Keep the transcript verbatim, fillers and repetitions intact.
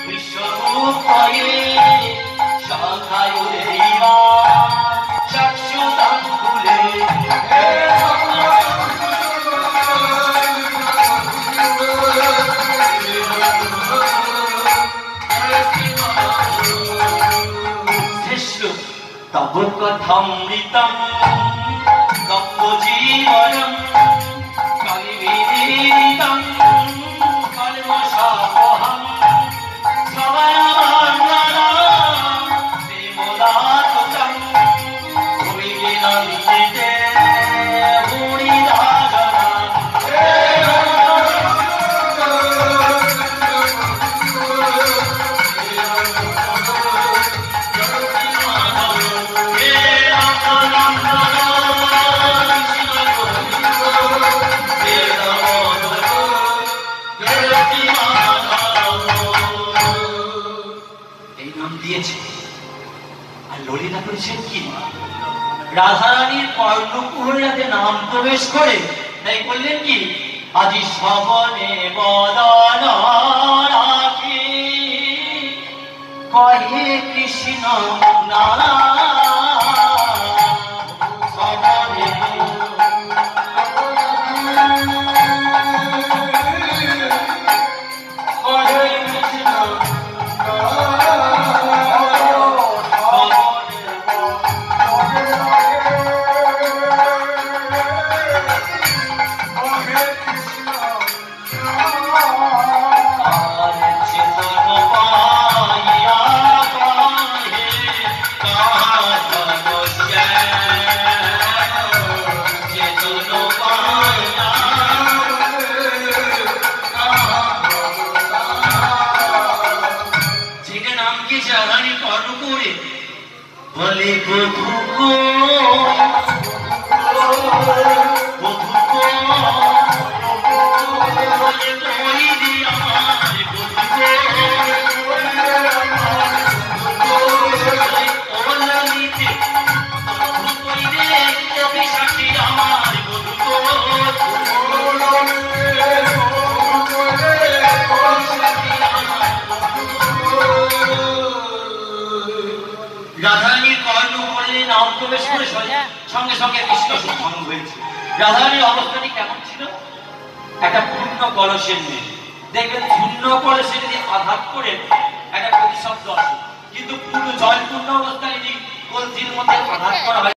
कथमृतं तत्त्वजीवनं कलिविदीतं कल्मषापहं श्रवणमण्डलं श्रीमुदातुतं भुविनन्दिते রাধারানীর কর্ণকুহরাতে নাম প্রবেশ করে তাই বললেন কি আজি শ্রবণে বদন রাখি কহে কৃষ্ণ নারা বলে বধু গো বধু গো বলে কই দি আমার বধু গো ওলা নিতে বধু কই রে কবি সাথী আমার বধু গো রাধারানীর কর্ণ করলে নাম প্রবেশ করে সঙ্গে সঙ্গে কৃষ্ণ সঙ্গ হয়েছে। রাধারানীর অবস্থাটি কেমন ছিল? একটা পূর্ণ কলসের মেয়ে দেখবেন, পূর্ণ কলসে যদি আঘাত করে একটা প্রতিশব্দ আসে, কিন্তু পূর্ণ জলপূর্ণ অবস্থায় যদি কলসির মধ্যে আঘাত করা হয়